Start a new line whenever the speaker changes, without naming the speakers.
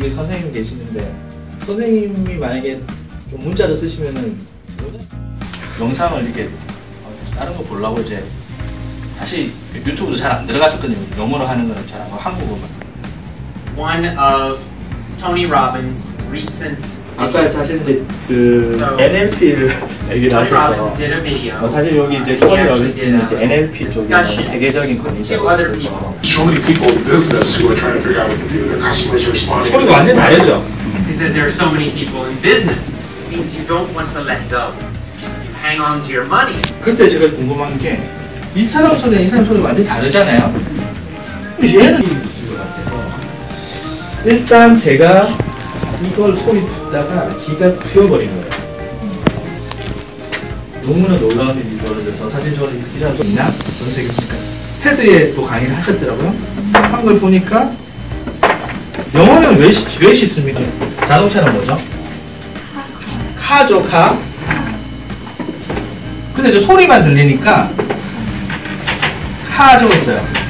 여기 선생님 계시는데 선생님이 만약에 좀 문자를 쓰시면은 영상을 이렇게 다른 거 보려고 이제 다시 유튜브도 잘 안 들어갔었거든요. 영어로 하는 거는 잘 안 하고 한국어만.
One of Tony Robbins' recent
아까 사실 이제 그 NLP를 얘기를
Tony
하셔서
Robbins did a video.
사실 여기 이제 토니 로빈스는 이제 NLP 쪽에 세계적인 권위자.
Two other people.
So many people in business who are trying to figure out what to do. Their customers are responding.
소리가 완전 다르죠.
He said there are so many people in business. It means you don't want to let go. You hang on to your money.
그때 제가 궁금한 게 이 사람 소리랑 이 사람 소리가 완전 다르잖아요. 얘는 있을 것 같아서 일단 제가 이걸 소리 듣다가 귀가 휘어버린 거예요. 너무나 놀라운 일이 벌어져서 사실 저는 이 사람 있나? 전 세계 보니까 테드에 또 강의를 하셨더라고요. 한 걸 보니까 영어는 왜 쉽습니까? 자동차는 뭐죠? 카죠, 카. 근데 저 소리만 들리니까 카 적었어요.